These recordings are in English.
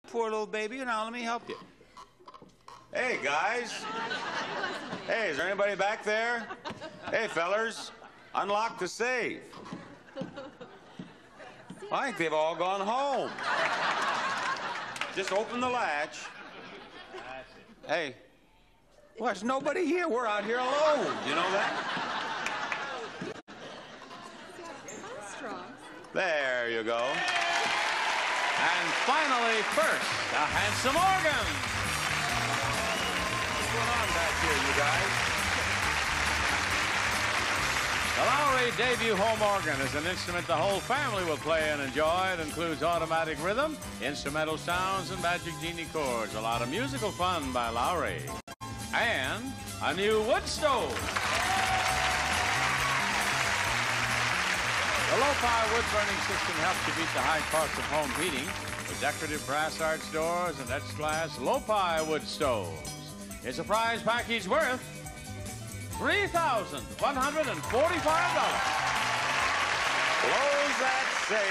Poor little baby. Now, let me help you. Hey, guys. Hey, is there anybody back there? Hey, fellers. Unlock the safe. I think they've all gone home. Just open the latch. Hey. Well, there's nobody here. We're out here alone. You know that? There you go. And finally, first, a handsome organ. What's going on back here, you guys? The Lowry debut home organ is an instrument the whole family will play and enjoy. It includes automatic rhythm, instrumental sounds, and magic genie chords. A lot of musical fun by Lowry. And a new wood stove. The low-power wood-burning system helps you beat the high cost of home heating with decorative brass arch doors and etched glass low-power wood stoves. It's a prize package worth $3,145. Close that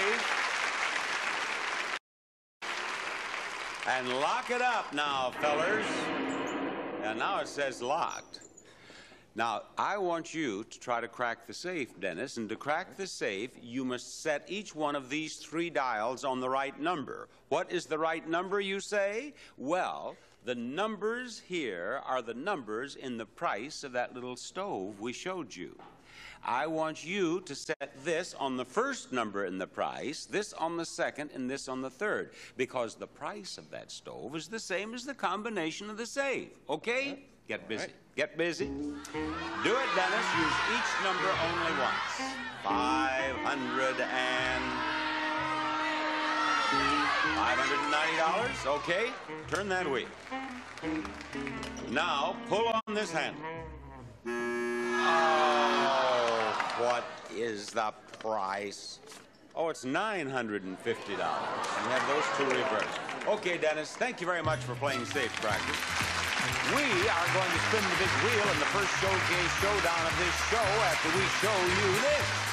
safe. And lock it up now, fellers. And now it says locked. Now, I want you to try to crack the safe, Dennis, and to crack the safe, you must set each one of these 3 dials on the right number. What is the right number, you say? Well, the numbers here are the numbers in the price of that little stove we showed you. I want you to set this on the first number in the price, this on the second, and this on the third, because the price of that stove is the same as the combination of the safe, okay? Get busy. Get busy. Do it, Dennis. Use each number only once. $590. Okay. Turn that wheel. Now, pull on this handle. Oh, what is the price? Oh, it's $950. And you have those 2 reversed. Okay, Dennis, thank you very much for playing safe practice. We are going to spin the big wheel in the first showcase showdown of this show after we show you this.